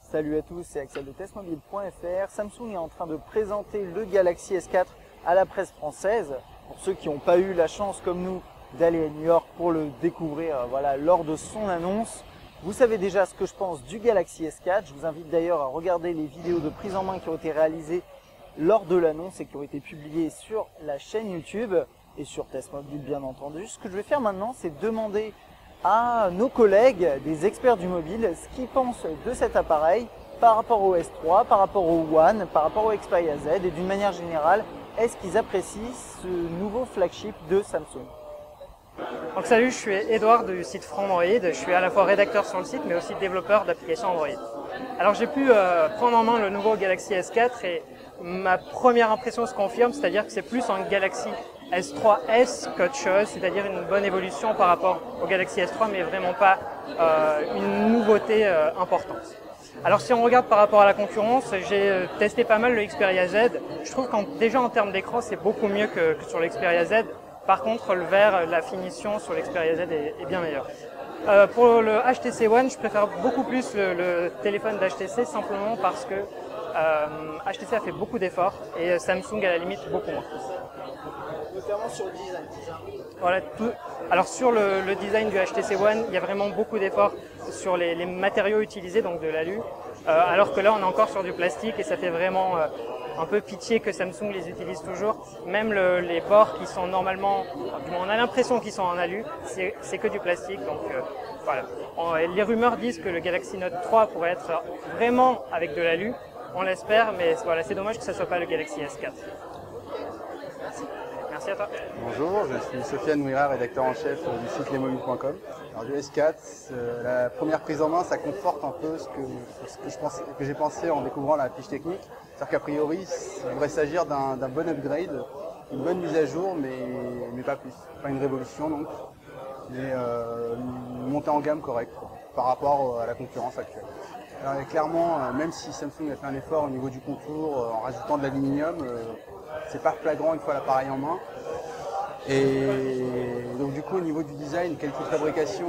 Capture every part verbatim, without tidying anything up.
Salut à tous, c'est Axel de testmobile point F R. Samsung est en train de présenter le Galaxy S quatre à la presse française. Pour ceux qui n'ont pas eu la chance, comme nous, d'aller à New York pour le découvrir voilà, lors de son annonce. Vous savez déjà ce que je pense du Galaxy S quatre. Je vous invite d'ailleurs à regarder les vidéos de prise en main qui ont été réalisées lors de l'annonce et qui ont été publiées sur la chaîne YouTube et sur Testmobile bien entendu. Ce que je vais faire maintenant, c'est demander à nos collègues, des experts du mobile, ce qu'ils pensent de cet appareil par rapport au S trois, par rapport au One, par rapport au Xperia Z et d'une manière générale, est-ce qu'ils apprécient ce nouveau flagship de Samsung? Donc salut, je suis Edouard du site Front Android. Je suis à la fois rédacteur sur le site mais aussi développeur d'applications Android. Alors j'ai pu euh, prendre en main le nouveau Galaxy S quatre et ma première impression se confirme, c'est-à-dire que c'est plus un Galaxy S trois S qu'autre chose, c'est-à-dire une bonne évolution par rapport au Galaxy S trois mais vraiment pas euh, une nouveauté euh, importante. Alors si on regarde par rapport à la concurrence, j'ai testé pas mal le Xperia Z. Je trouve qu'en déjà en termes d'écran c'est beaucoup mieux que, que sur le Xperia Z. Par contre, le vert, la finition sur l'Xperia Z est, est bien meilleure. Euh, pour le H T C One, je préfère beaucoup plus le, le téléphone d'H T C simplement parce que euh, H T C a fait beaucoup d'efforts et Samsung à la limite beaucoup moins. Notamment sur le design. Voilà, tout. Alors sur le, le design du H T C One, il y a vraiment beaucoup d'efforts sur les, les matériaux utilisés, donc de l'alu, euh, alors que là on est encore sur du plastique et ça fait vraiment euh, un peu pitié que Samsung les utilise toujours. Même le, les bords qui sont normalement, on a l'impression qu'ils sont en alu, c'est que du plastique. Donc euh, voilà. On, les rumeurs disent que le Galaxy Note trois pourrait être vraiment avec de l'alu. On l'espère, mais voilà, c'est dommage que ce ne soit pas le Galaxy S quatre. Merci. Merci à toi. Bonjour, je suis Sofiane Ouira, rédacteur en chef du site lesmobile point com. Alors du S quatre, euh, la première prise en main, ça conforte un peu ce que, ce que je pensais, que j'ai pensé en découvrant la fiche technique. C'est-à-dire qu'a priori, il devrait s'agir d'un bon upgrade, une bonne mise à jour, mais, mais pas plus. Pas une révolution donc, mais euh, une montée en gamme correcte par rapport à la concurrence actuelle. Alors clairement, même si Samsung a fait un effort au niveau du contour en rajoutant de l'aluminium, euh, c'est pas flagrant une fois l'appareil en main. Et donc du coup au niveau du design, qualité de fabrication,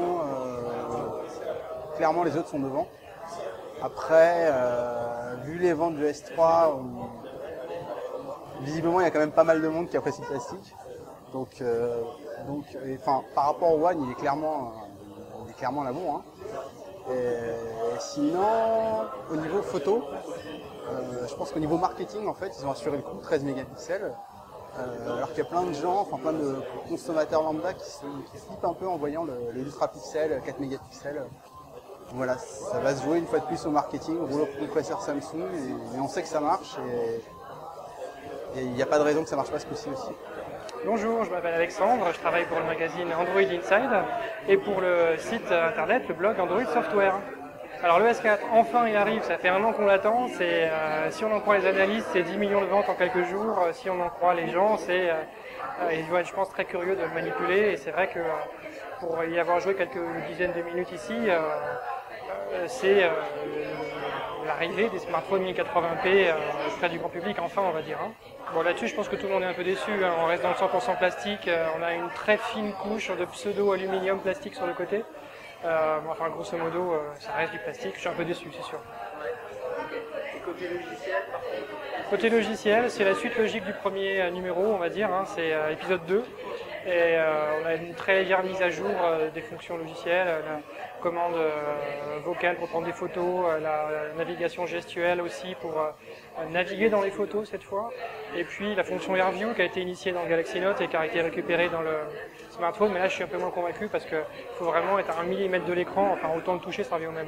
euh, clairement les autres sont devant. Après, euh, vu les ventes du S trois, on... visiblement il y a quand même pas mal de monde qui apprécie le plastique. Donc, euh, donc et, enfin, par rapport au One, il est clairement, il est clairement là bon. Hein. Et, et sinon, au niveau photo, euh, je pense qu'au niveau marketing, en fait, ils ont assuré le coup, treize mégapixels. Euh, alors qu'il y a plein de gens, enfin plein de consommateurs lambda qui, se, qui flippent un peu en voyant le, le ultra pixel, quatre mégapixels. Voilà, ça va se jouer une fois de plus au marketing, au rouleau compresseur Samsung, et, et on sait que ça marche, et il n'y a pas de raison que ça ne marche pas ce coup-ci aussi. Bonjour, je m'appelle Alexandre, je travaille pour le magazine Android Inside et pour le site internet, le blog Android Software. Alors le S quatre, enfin il arrive, ça fait un an qu'on l'attend, euh, si on en croit les analystes, c'est dix millions de ventes en quelques jours, si on en croit les gens, c'est, euh, ils vont être je pense très curieux de le manipuler, et c'est vrai que euh, pour y avoir joué quelques dizaines de minutes ici, euh, euh, c'est euh, l'arrivée des smartphones mille quatre-vingts p euh, auprès du grand public, enfin on va dire. Hein. Bon là-dessus je pense que tout le monde est un peu déçu, hein. On reste dans le cent pour cent plastique, euh, on a une très fine couche de pseudo-aluminium plastique sur le côté. Euh, bon, enfin grosso modo euh, ça reste du plastique, je suis un peu déçu c'est sûr. Et côté logiciel par contre? Côté logiciel, c'est la suite logique du premier euh, numéro on va dire, hein, c'est euh, épisode deux. Et euh, on a une très légère mise à jour euh, des fonctions logicielles, euh, la commande euh, vocale pour prendre des photos, euh, la, la navigation gestuelle aussi pour euh, naviguer dans les photos cette fois, et puis la fonction AirView qui a été initiée dans le Galaxy Note et qui a été récupérée dans le smartphone, mais là je suis un peu moins convaincu parce qu'il faut vraiment être à un millimètre de l'écran, enfin autant le toucher ça revient au même.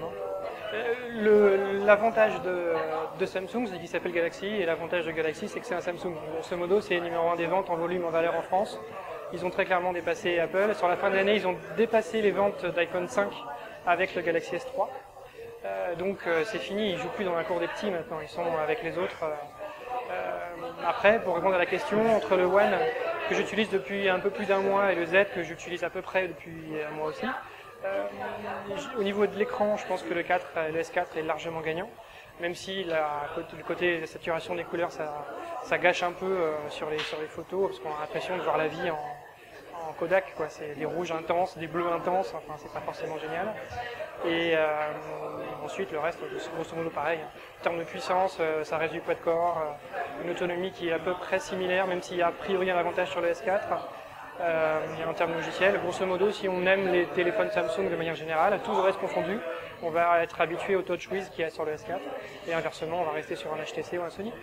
Hein. L'avantage de, de Samsung c'est qu'il s'appelle Galaxy, et l'avantage de Galaxy c'est que c'est un Samsung. Grosso modo c'est numéro un des ventes en volume en valeur en France. Ils ont très clairement dépassé Apple. Sur la fin de l'année, ils ont dépassé les ventes d'iPhone cinq avec le Galaxy S trois. Euh, donc euh, c'est fini, ils ne jouent plus dans la cour des petits maintenant, ils sont avec les autres. Euh, après, pour répondre à la question, entre le One que j'utilise depuis un peu plus d'un mois et le Z que j'utilise à peu près depuis un mois aussi, euh, au niveau de l'écran, je pense que le quatre, le S quatre est largement gagnant. Même si la, le côté de la saturation des couleurs, ça, ça gâche un peu euh, sur, les, sur les photos, parce qu'on a l'impression de voir la vie en, en Kodak, quoi. C'est des rouges intenses, des bleus intenses, enfin c'est pas forcément génial. Et euh, ensuite, le reste, grosso modo pareil. En termes de puissance, euh, ça reste du quad-core, euh, une autonomie qui est à peu près similaire, même s'il y a a priori un avantage sur le S quatre. Euh, et en termes logiciels, grosso modo, si on aime les téléphones Samsung de manière générale, tout le reste confondu, on va être habitué au TouchWiz qu'il y a sur le S quatre. Et inversement, on va rester sur un H T C ou un Sony.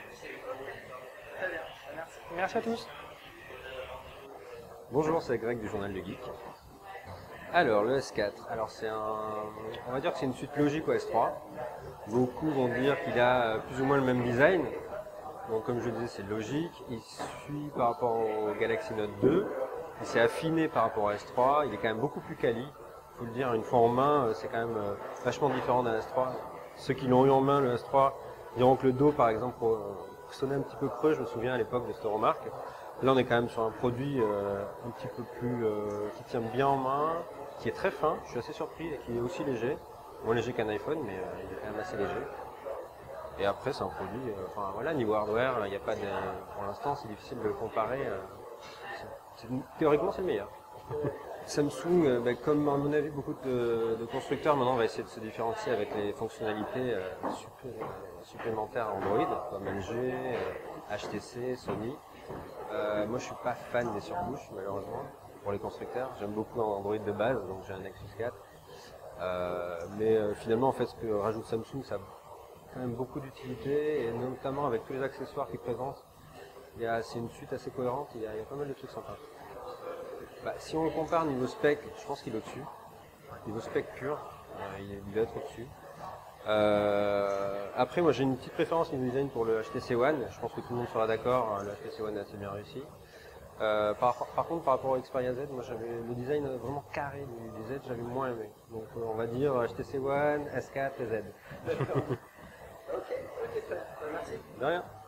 Merci à tous. Bonjour, c'est Greg du Journal du Geek. Alors, le S quatre, alors c'est un, on va dire que c'est une suite logique au S trois. Beaucoup vont dire qu'il a plus ou moins le même design. Donc comme je le disais, c'est logique. Il suit par rapport au Galaxy Note deux. Il s'est affiné par rapport au S trois. Il est quand même beaucoup plus quali. Il faut le dire, une fois en main, c'est quand même vachement différent d'un S trois. Ceux qui l'ont eu en main, le S trois, diront que le dos, par exemple, sonnait un petit peu creux. Je me souviens à l'époque de cette remarque. Là, on est quand même sur un produit euh, un petit peu plus, euh, qui tient bien en main, qui est très fin, je suis assez surpris, et qui est aussi léger. Moins léger qu'un iPhone, mais euh, il est quand même assez léger. Et après, c'est un produit, euh, enfin voilà, niveau hardware, il n'y a pas de, pour l'instant, c'est difficile de le comparer. Euh, c'est, c'est, théoriquement, c'est le meilleur. Samsung, euh, bah, comme à mon avis, beaucoup de, de constructeurs maintenant va essayer de se différencier avec les fonctionnalités euh, supplé, euh, supplémentaires Android, comme L G, euh, H T C, Sony. Euh, moi, je suis pas fan des surcouches, malheureusement, pour les constructeurs. J'aime beaucoup Android de base, donc j'ai un Nexus quatre. Euh, mais euh, finalement, en fait, ce que rajoute Samsung, ça a quand même beaucoup d'utilité, et notamment avec tous les accessoires qu'ils présentent. Il y a, c'est une suite assez cohérente, il y a, il y a pas mal de trucs sympas. Bah, si on le compare niveau spec, je pense qu'il est au-dessus. Niveau spec pur, euh, il, il va être au-dessus. Euh, après, moi j'ai une petite préférence niveau design pour le H T C One. Je pense que tout le monde sera d'accord, le H T C One est assez bien réussi. Euh, par, par contre, par rapport au Xperia Z, moi j'avais le design vraiment carré du, du Z, j'avais moins aimé. Donc euh, on va dire H T C One, S quatre et Z. Ok, ok, merci. De rien.